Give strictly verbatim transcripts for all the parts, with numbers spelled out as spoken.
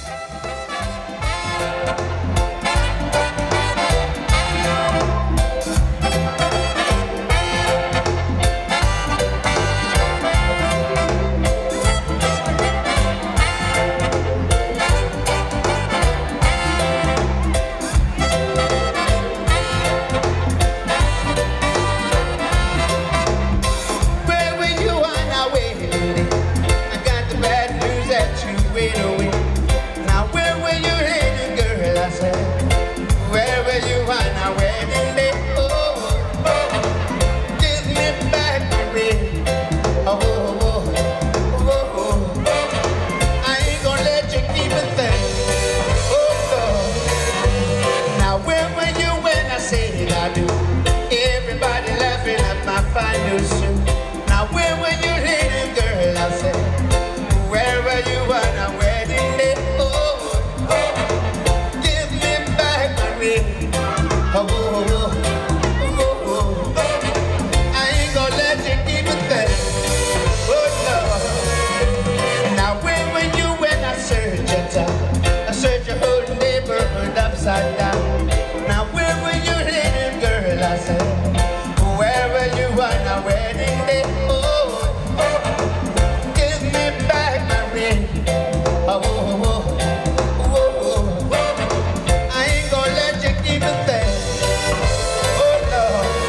Now where were you, little girl? I said, where were you on a wedding day? Oh, oh, give me back my ring. Oh, oh, oh, oh, oh. I ain't gonna let you keep it there. Oh, no. Now where were you when I searched your town? I searched your whole neighborhood upside down. Now where were you, little girl? I said, where were you on a wedding day? Oh, oh, give me back my ring. Oh, oh, oh, oh, I ain't gonna let you keep it there. Oh, no.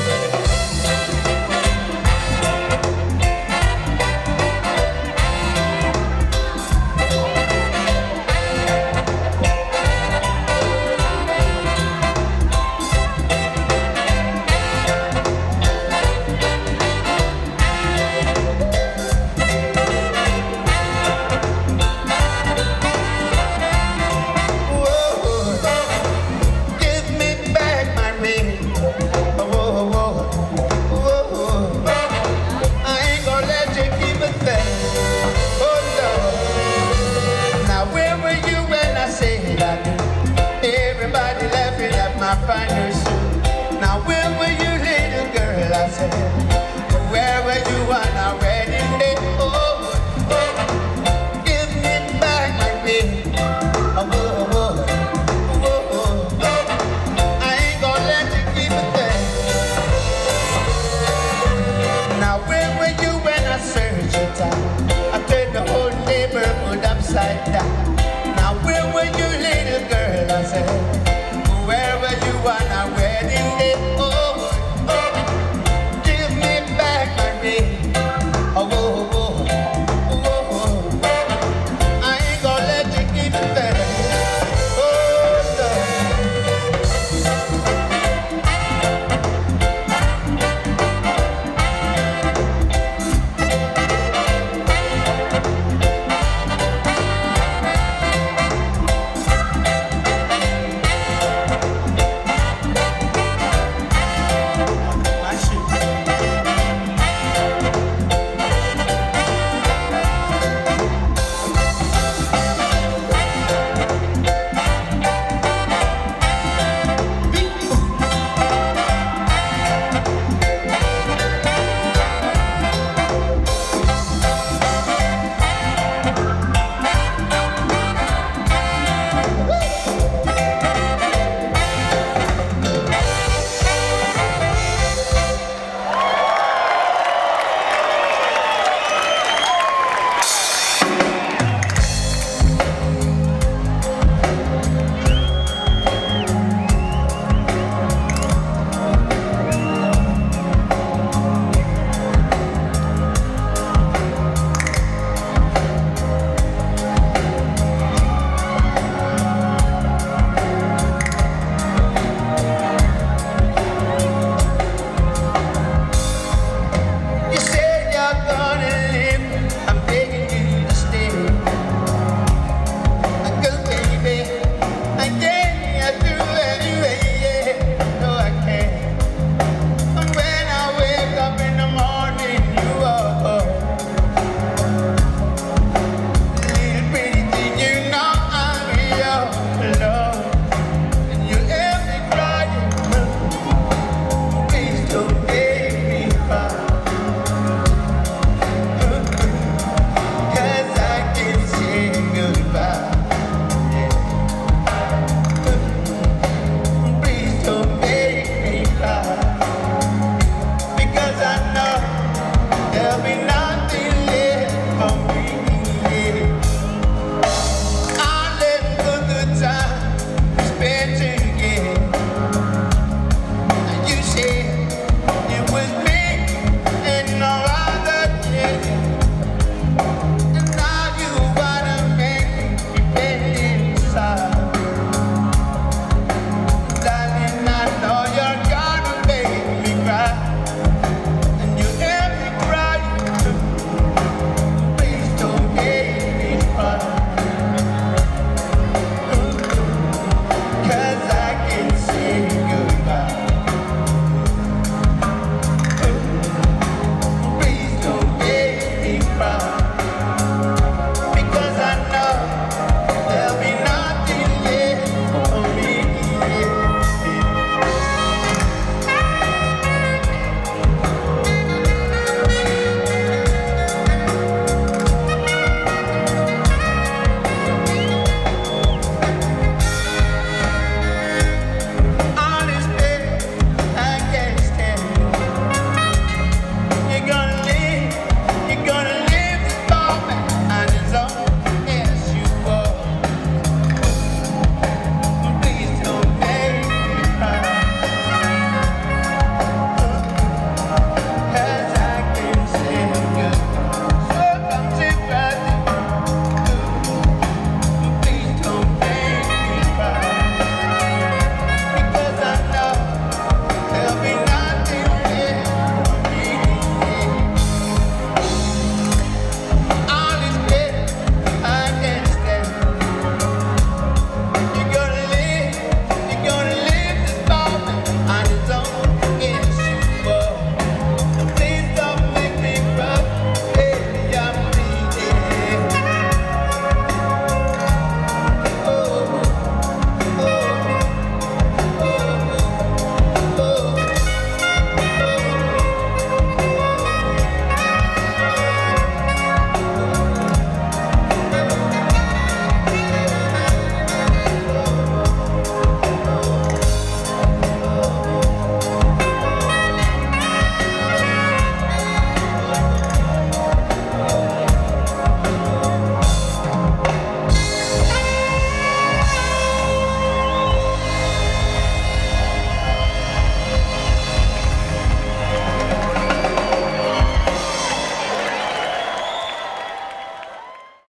Everybody laughing at my final suit. Now where were you, little girl? I said, where were you on our wedding day? Oh, oh, give me back my ring. Oh, oh, oh, oh, oh, I ain't gonna let you keep it there. Now where were you when I searched your town? I turned the whole neighborhood upside down. Now where were you, little girl? I said, where were you on our way?